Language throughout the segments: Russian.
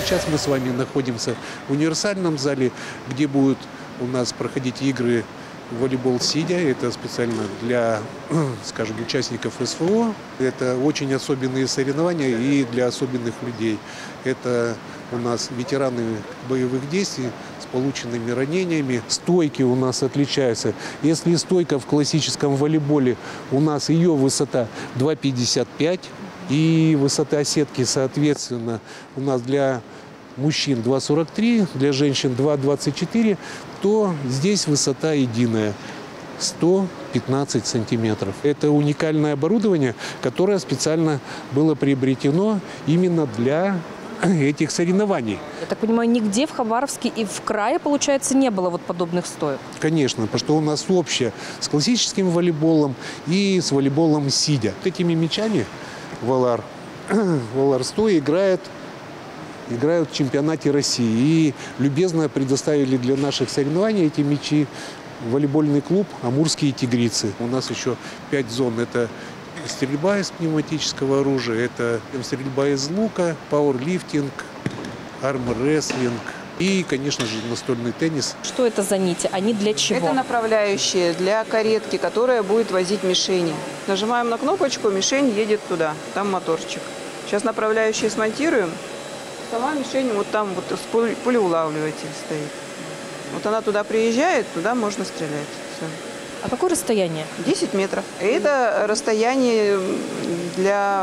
Сейчас мы с вами находимся в универсальном зале, где будут у нас проходить игры волейбол сидя. Это специально для, скажем, участников СВО. Это очень особенные соревнования и для особенных людей. Это у нас ветераны боевых действий с полученными ранениями. Стойки у нас отличаются. Если стойка в классическом волейболе, у нас ее высота 2,55 и высота сетки, соответственно, у нас для мужчин 2,43, для женщин 2,24, то здесь высота единая 115 сантиметров. Это уникальное оборудование, которое специально было приобретено именно для этих соревнований. Я так понимаю, нигде в Хабаровске и в крае, получается, не было вот подобных стоек? Конечно, потому что у нас общее с классическим волейболом и с волейболом сидя. Этими мячами Волар 100 играют в чемпионате России. И любезно предоставили для наших соревнований эти мячи волейбольный клуб «Амурские тигрицы». У нас еще 5 зон. Это стрельба из пневматического оружия, это стрельба из лука, пауэрлифтинг, армрестлинг и, конечно же, настольный теннис. Что это за нити? Они для чего? Это направляющие для каретки, которая будет возить мишени. Нажимаем на кнопочку, мишень едет туда, там моторчик. Сейчас направляющие смонтируем. Сама мишень вот там вот пулеулавливатель стоит. Вот она туда приезжает, туда можно стрелять. Все. А какое расстояние? 10 метров. Это расстояние для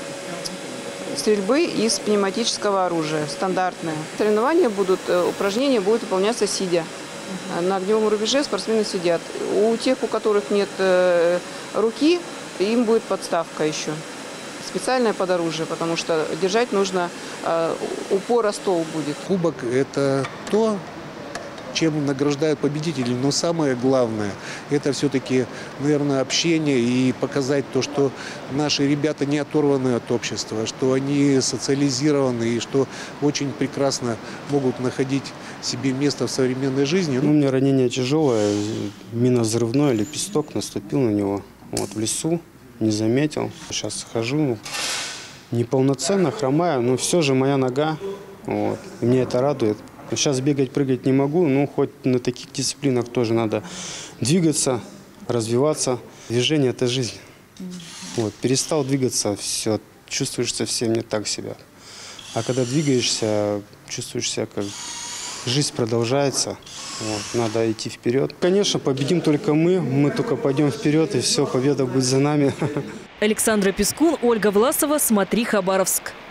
стрельбы из пневматического оружия, стандартное. Соревнования будут, упражнения будут выполняться сидя. На огневом рубеже спортсмены сидят. У тех, у которых нет руки, им будет подставка еще. Специальное под оружие, потому что держать нужно, упора стол будет. Кубок – это то, чем награждают победителей. Но самое главное – это все-таки, наверное, общение и показать то, что наши ребята не оторваны от общества, что они социализированы и что очень прекрасно могут находить себе место в современной жизни. У меня ранение тяжелое, минно-взрывное, лепесток, наступил на него в лесу, не заметил. Сейчас хожу неполноценно, хромаю, но все же моя нога, и меня это радует. Сейчас бегать, прыгать не могу, но хоть на таких дисциплинах тоже надо двигаться, развиваться. Движение – это жизнь. Перестал двигаться, все, чувствуешь совсем не так себя. А когда двигаешься, чувствуешь себя, как жизнь продолжается. Надо идти вперед. Конечно, победим только мы только пойдем вперед, и все, победа будет за нами. Александра Пискун, Ольга Власова, «Смотри, Хабаровск».